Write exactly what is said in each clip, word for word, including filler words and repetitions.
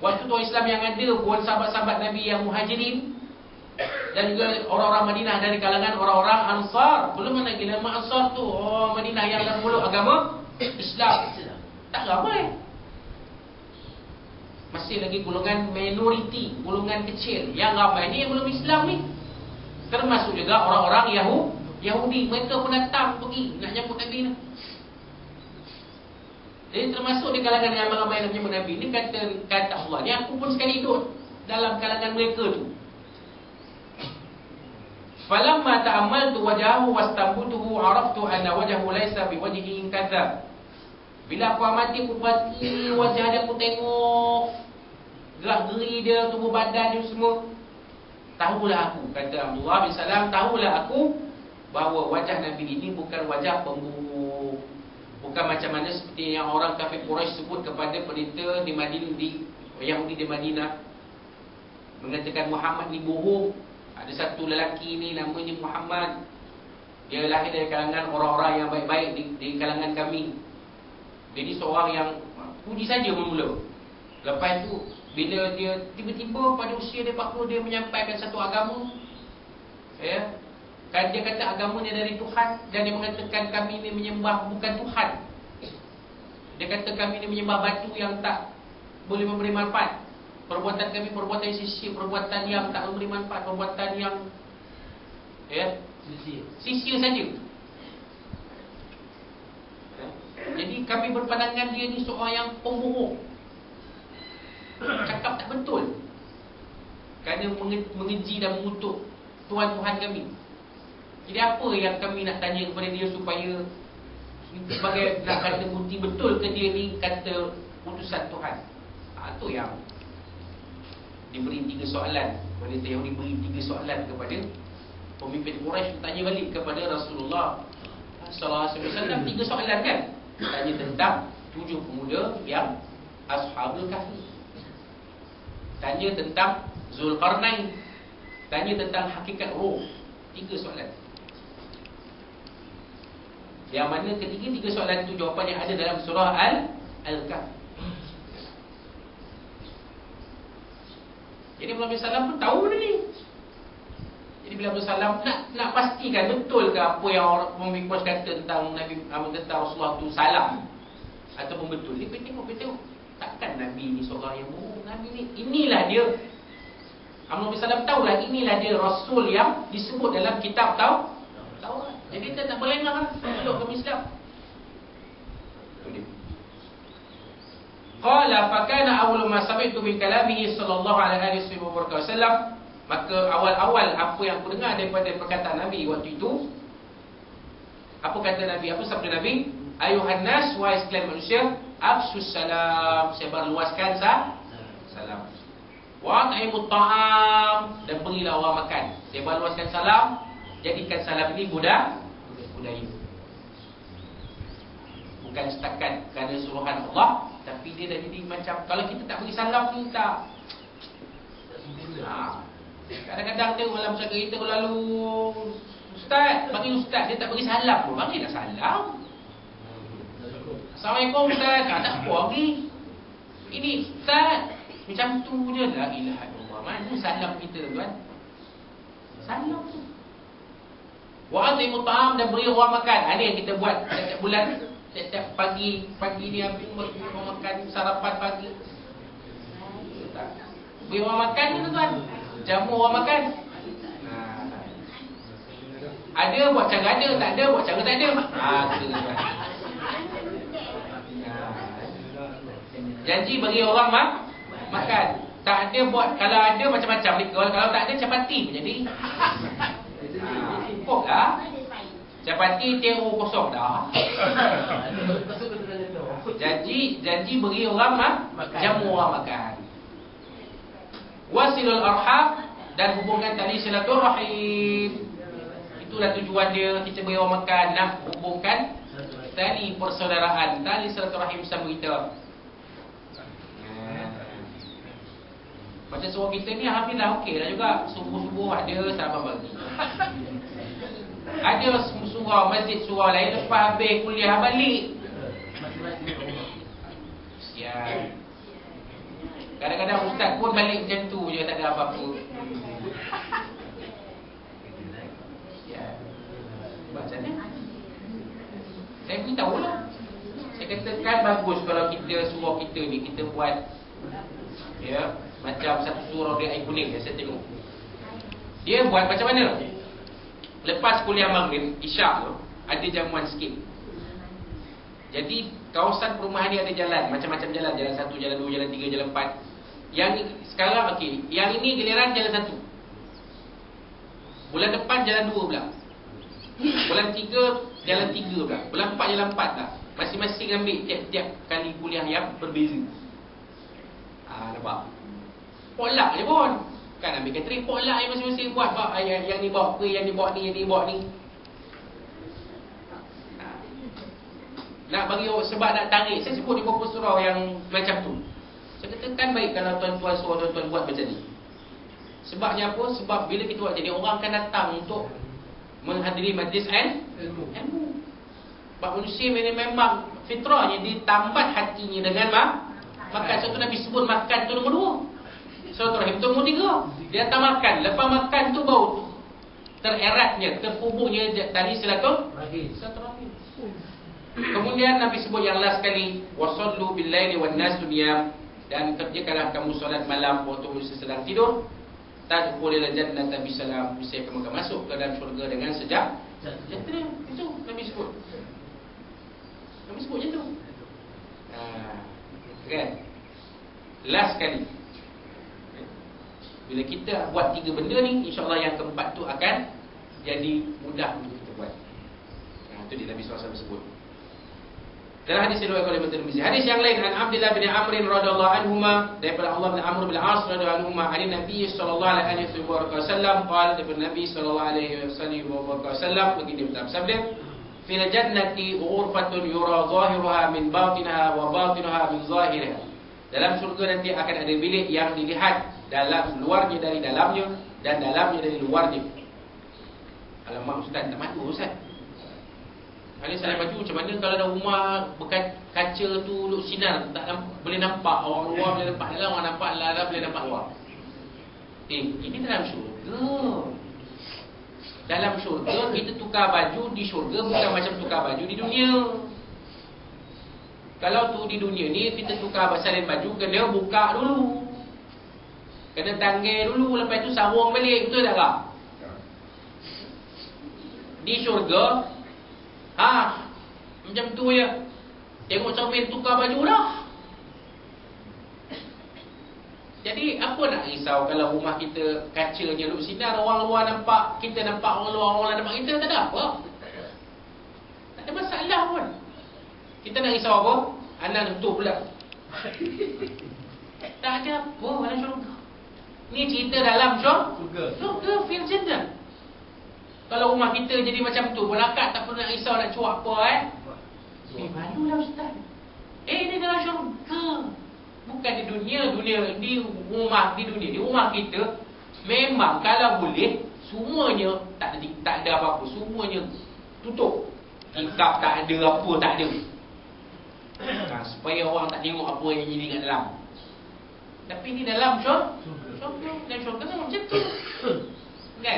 Waktu tu orang Islam yang ada pun sahabat-sahabat Nabi yang Muhajirin dan juga orang-orang Madinah dari kalangan orang-orang Ansar. Belum lagi nama Ansar tu orang Madinah yang dah meluk agama Islam. Tak ramai. Masih lagi golongan minoriti, golongan kecil. Yang ramai ni yang belum Islam ni. Termasuk juga orang-orang Yahudi. Yahudi mereka pun datang pergi nak jemput Nabi ni. Jadi termasuk di kalangan yang ramai nak jemput Nabi ni, kata kata Allah ni, aku pun sekali duduk dalam kalangan mereka tu. Falamma ta'ammaltu wajahu wastambutuhu araftu anna wajhahu laysa biwajhin kadzab. Bila aku amati, aku perhati wajah dia, aku tengok gerak-geri dia, tubuh badan dia semua, tahulah aku, kata Abdullah bin Salam, tahulah aku bahawa wajah Nabi ini bukan wajah pemburuk. Bukan macam mana seperti yang orang kafir Quraisy sebut kepada pendeta di Madinah, di Yahudi di Madinah, mengatakan Muhammad ni bohong. Ada satu lelaki ni namanya Muhammad, dia lahir dari kalangan orang-orang yang baik-baik di, di kalangan kami. Jadi seorang yang puji saja bermula. Lepas tu bila dia tiba-tiba pada usia dia empat puluh, dia menyampaikan satu agama, ya, kan dia kata agama dia dari Tuhan, dan dia mengatakan kami ni menyembah bukan Tuhan. Dia kata kami ni menyembah batu yang tak boleh memberi manfaat. Perbuatan kami perbuatan yang sisir, perbuatan yang tak memberi manfaat, perbuatan yang, ya, sisir, sisir saja. Ya. Jadi kami berpandangan dia ni seorang yang pembohong, cakap tak betul, kerana mengeji dan mengutuk Tuhan-Tuhan kami. Jadi apa yang kami nak tanya kepada dia supaya sebagai nak kata bukti betul ke dia ni kata utusan Tuhan. Ha, tu yang diberi tiga soalan. Pendeta Yahudi beri tiga soalan kepada pemimpin Quraisy, tanya balik kepada Rasulullah sallallahu alaihi wasallam. Tiga soalan kan. Tanya tentang tujuh pemuda yang Ashabul Kahfi, tanya tentang Zulkarnain, tanya tentang hakikat roh. Tiga soalan. Yang mana ketiga-tiga soalan itu jawapan yang ada dalam surah Al-Kahfi. Jadi Nabi Sallam pun tahu benda ni. Jadi bila Nabi Sallam nak, nak pastikan betul ke apa yang orang pemimpin Quraisy kata tentang Nabi, tentang Rasulullah tu salah ataupun betul, dia pergi tengok, pergi tengok. Takkan Nabi ni seorang yang bohong. Nabi ni, inilah dia. Nabi Sallam tahulah inilah dia Rasul yang disebut dalam kitab tahu. Tahu. Jadi kita tak boleh nak meluk ke Islam. Qala fa kana awwalu ma sami'tu min kalamihi sallallahu alaihi wasallam. Maka awal-awal apa yang aku dengar daripada perkataan Nabi waktu itu, apa kata Nabi? Apa sabda Nabi? Ayuhan nas, wahai sekalian manusia, afsus salam, sebarluaskan sah salam. Wa ta'imut ta'am, dan berilah orang makan. Sebarluaskan salam, jadikan salam ini budaya budaya. Bukan setakat kerana suruhan Allah, tapi dia dah jadi macam, kalau kita tak beri salam ni tak. Ha. Kadang-kadang tengok dalam masyarakat kita kalau lalu ustaz, bagi ustaz, dia tak beri salam pun, bagilah salam. Assalamualaikum ustaz, tak tak apa lagi. Ini ustaz, macam tu je. La ilaha illallah. Mana salam kita tuan? Salam tu. Wa atimu ta'am, dan beri orang makan. Ini yang kita buat setiap bulan. Setiap pagi, pagi ni ambil orang makan, sarapan pagi. Beri orang makan tu tuan. Jamu orang makan. Ada buat cara ada, tak ada buat cara tak ada. Haa, kita tuan. Janji bagi orang mak makan. Tak ada buat, kalau ada macam-macam ni. Kalau tak ada capati pun jadi. Cukup lah. Capati teruk kosong dah. Janji janji bagi orang mak jamu orang makan. Wasilul arham, dan hubungkan tali silaturahim. Itulah tujuan dia, kita beri orang makan, nak hubungkan tali persaudaraan, tali silaturahim sama kita. Macam surau kita ni alhamdulillah okey lah juga. Subuh-subuh ada sahabat bagi. Ada surau, masjid surau lain lepas habis kuliah balik. Sial. Kadang-kadang ustaz pun balik macam tu je, tak ada apa-apa. Ya. Macam mana? Saya beritahu lah. Saya kata kan bagus kalau kita suruh kita ni, kita buat ya, macam satu surau dia air kuning. Saya tengok dia buat macam mana. Lepas kuliah maghrib, isyak tu ada jamuan sikit. Jadi kawasan perumahan ni ada jalan, macam-macam jalan. Jalan satu, jalan dua, jalan tiga, jalan empat. Yang ni, sekarang okey, yang ini giliran jalan satu. Bulan depan jalan dua pula. Bulan tiga jalan tiga pula. Bulan empat jalan empat lah. Masing-masing ambil tiap-tiap kali kuliah yang berbeza. Ah, nampak? Polak je pun. Kan ambil catering, polak je masing-masing buat. Bak, yang, yang ni bawa apa, yang ni bawa ni, yang ni bawa ni. Ah. Nak bagi sebab nak tarik. Saya sebut di beberapa surau yang macam tu. Saya kata kan baik kalau tuan-tuan suruh tuan-tuan buat macam ni. Sebabnya apa? Sebab bila kita buat jadi, orang akan datang untuk menghadiri majlis ilmu. Ilmu. Sebab manusia ini memang fitrahnya ditambat hatinya dengan mak makan. Contoh Nabi sebut makan tu nombor dua. Contoh Rahim tu nombor tiga. Dia datang makan. Lepas makan tu bau tereratnya, terpubuhnya tadi silaturahim. Silaturahim. Kemudian Nabi sebut yang last kali, wasallu bil laili wan nasu niyam, dan kerjakanlah kamu solat malam waktu manusia sedang tidur. Tadkhulul jannata bisalam, bisa kamu akan masuk ke dalam syurga dengan sejak sejahtera. Itu Nabi sebut. Nabi sebut macam tu. Ha, kan? Last kali. Bila kita buat tiga benda ni, insya-Allah yang keempat tu akan jadi mudah untuk kita buat. Ha, itu dia Nabi sallallahu alaihi wasallam sebut. Dalam hadis yang diriwayatkan oleh Imam Tirmizi. Hadis yang lain, an Abdullah bin Amr radhiyallahu anhuma, daripada Allah bin Amr bin As radhiyallahu anhuma, an Nabi sallallahu alaihi wasallam qala, daripada Nabi sallallahu alaihi wasallam begini bersabda, fil jannati ghurfatun yura zahiruha min batinaha wa batinaha min zahiriha. Dalam syurga nanti akan ada bilik yang dilihat dalam luarnya dari dalamnya dan dalamnya dari luarnya. Alamak ustaz, tak malu ustaz. Kali saya baju macam mana kalau ada rumah berkaca tu duk sinar, tak nampak, boleh nampak orang luar, boleh nampak dalam, orang nampak dalam, boleh nampak luar. Eh, ini dalam syurga. Dalam syurga kita tukar baju di syurga bukan macam tukar baju di dunia. Kalau tu di dunia ni kita tukar salin baju, kena buka dulu, kena tanggil dulu, lepas tu sarung balik, betul tak kak? Di syurga ha, macam tu je. Tengok comel tukar baju dah. Jadi apa nak risau kalau rumah kita kacanya duk sinar, orang luar nampak, kita nampak orang luar, orang luar nampak kita, tak ada apa. Tak ada masalah pun. Kita nak risau apa? Anak tutup pula. Tak ada apa dalam syurga. Ni cerita dalam syurga. Syurga fil jannah. Kalau rumah kita jadi macam tu, berakat tak perlu nak risau nak cuak apa eh. Eh, malulah ustaz. Eh, ini dalam syurga. Bukan di dunia, dunia di rumah, di dunia, di rumah kita memang kalau boleh semuanya tak ada, tak ada apa-apa, semuanya tutup. Kitab tak ada, apa tak ada. Nah, supaya orang tak tengok apa yang jadi kat dalam. Tapi ni dalam syurga. Syurga, dalam syurga kan macam tu. Kan?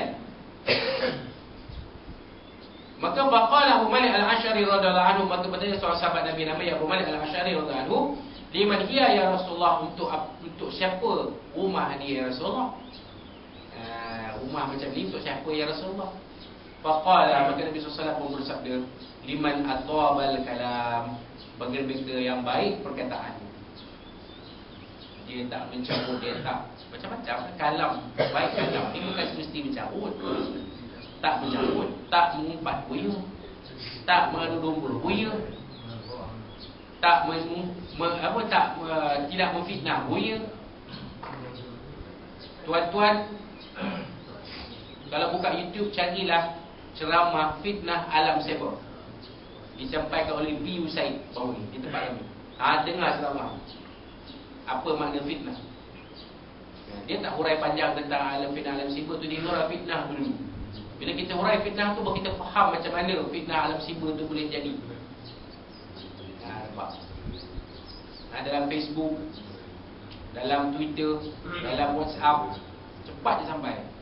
Maka baqala Abu Malik Al-Asy'ari radhiyallahu anhu, maka bertanya seorang sahabat Nabi namanya Abu Malik Al-Asy'ari radhiyallahu anhu, liman hiya ya Rasulullah, untuk untuk siapa rumah ni ya Rasulullah? Uh, rumah macam ni untuk siapa ya Rasulullah? Faqala, maka Nabi sallallahu alaihi wasallam bersabda, liman atwabal kalam, bagi mereka yang baik perkataan. Dia tak mencarut, dia tak macam-macam kalam, baik kalam ni bukan mesti mencarut. Tak mencarut, tak mengumpat buaya, tak mengadu domba buaya, tak men, men, apa tak uh, tidak memfitnah buaya. Tuan-tuan, kalau buka YouTube carilah ceramah fitnah alam cyber, disampaikan oleh B. Usaid baru ni di tempat kami. Ha, dengar ceramah apa makna fitnah. Dia tak hurai panjang tentang alam fitnah alam cyber tu, dia hurai fitnah dulu. Bila kita hurai fitnah tu, baru kita faham macam mana fitnah alam cyber tu boleh jadi. Ha, nampak? Ha, dalam Facebook, dalam Twitter, dalam WhatsApp, cepat je sampai.